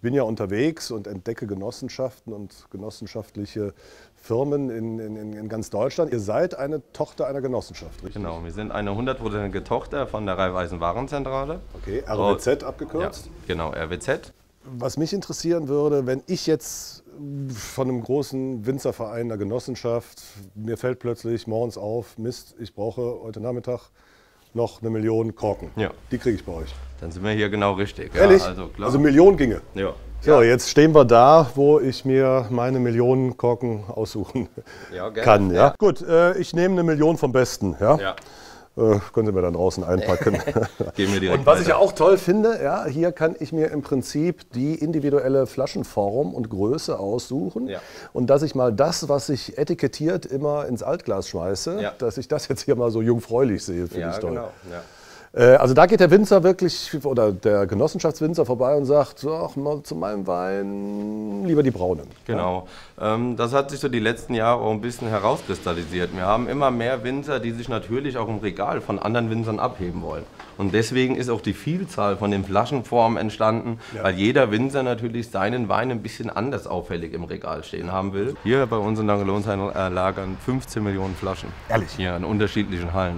bin ja unterwegs und entdecke Genossenschaften und genossenschaftliche Firmen in ganz Deutschland. Ihr seid eine Tochter einer Genossenschaft, richtig? Genau, wir sind eine 100%ige Tochter von der Raiffeisen Warenzentrale. Okay, RWZ abgekürzt? Ja, genau, RWZ. Was mich interessieren würde, wenn ich jetzt von einem großen Winzerverein, einer Genossenschaft, mir fällt plötzlich morgens auf, Mist, ich brauche heute Nachmittag noch 1 Million Korken. Ja. Die kriege ich bei euch. Dann sind wir hier genau richtig. Ehrlich? Ja, also, klar. Also 1 Million ginge. Ja. So, jetzt stehen wir da, wo ich mir meine Millionen Korken aussuchen kann. Ja? Ja. Gut, ich nehme 1 Million vom Besten. Ja? Ja. Können Sie mir dann draußen einpacken. Gehen wir direkt Und was ich weiter. ja auch toll finde, ja, hier kann ich mir im Prinzip die individuelle Flaschenform und Größe aussuchen. Ja. Und dass ich mal das, was ich etikettiert immer ins Altglas schmeiße, Ja. dass ich das jetzt hier mal so jungfräulich sehe, finde ich toll. Genau. Ja. Also da geht der Winzer wirklich, oder der Genossenschaftswinzer vorbei und sagt, so, ach, mal zu meinem Wein lieber die braunen. Genau. Das hat sich so die letzten Jahre auch ein bisschen herauskristallisiert. Wir haben immer mehr Winzer, die sich natürlich auch im Regal von anderen Winzern abheben wollen. Und deswegen ist auch die Vielzahl von den Flaschenformen entstanden, weil jeder Winzer natürlich seinen Wein ein bisschen anders auffällig im Regal stehen haben will. Hier bei uns in Langelohnsheim lagern 15 Millionen Flaschen. Ehrlich? Hier in unterschiedlichen Hallen.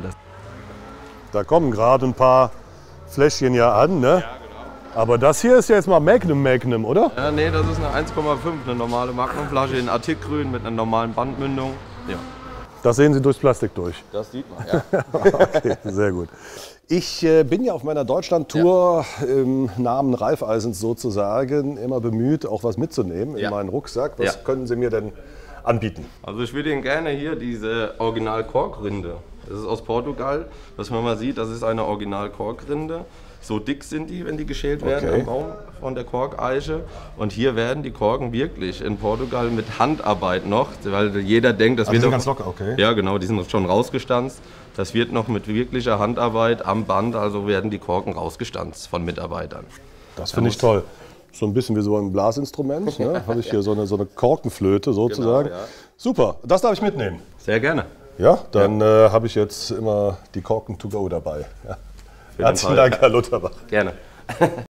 Da kommen gerade ein paar Fläschchen ja an, ne? Ja, genau. Aber das hier ist ja jetzt mal Magnum, oder? Nee, das ist eine 1,5, eine normale Magnumflasche in Artikgrün mit einer normalen Bandmündung. Ja. Das sehen Sie durchs Plastik durch. Das sieht man, ja. Okay, sehr gut. Ich bin ja auf meiner Deutschland-Tour im Namen Raiffeisens sozusagen immer bemüht, auch was mitzunehmen in meinen Rucksack. Was können Sie mir denn anbieten? Also ich würde Ihnen gerne hier diese Original-Korkrinde. Das ist aus Portugal, was man mal sieht, das ist eine Original-Korkrinde. So dick sind die, wenn die geschält werden am Baum von der Korkeiche. Und hier werden die Korken wirklich in Portugal mit Handarbeit noch, weil jeder denkt, das wird sind doch, ganz locker, okay. Ja, genau, die sind schon rausgestanzt. Das wird noch mit wirklicher Handarbeit am Band, also werden die Korken rausgestanzt von Mitarbeitern. Das finde ich toll. So ein bisschen wie so ein Blasinstrument. Ne? Habe ich hier so eine Korkenflöte sozusagen. Genau, ja. Super, das darf ich mitnehmen. Sehr gerne. Ja, dann habe ich jetzt immer die Korken to go dabei. Ja. Herzlichen Dank, Herr Lutterbach. Gerne.